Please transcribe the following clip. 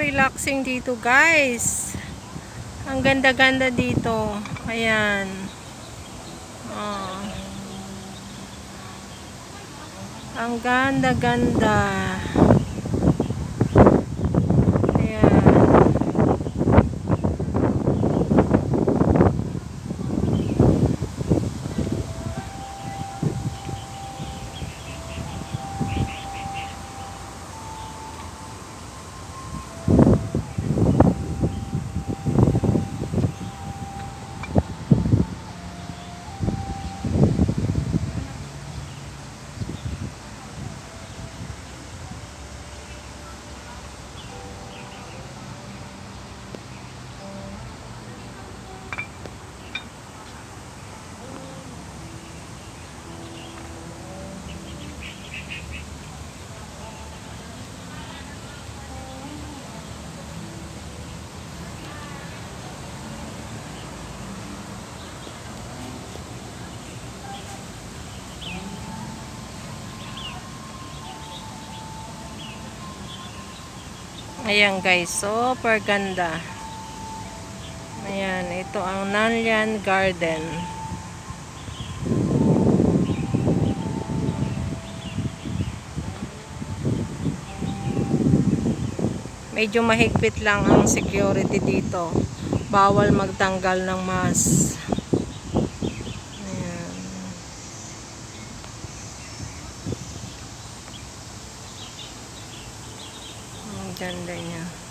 relaxing dito, guys. Ang ganda-ganda dito. Ayan. Oh. Ang ganda-ganda. Ayan guys, super ganda. Ayan, ito ang Nanyang Garden. Medyo mahigpit lang ang security dito. Bawal magtanggal ng mask. Ayan. Ang ganda niya.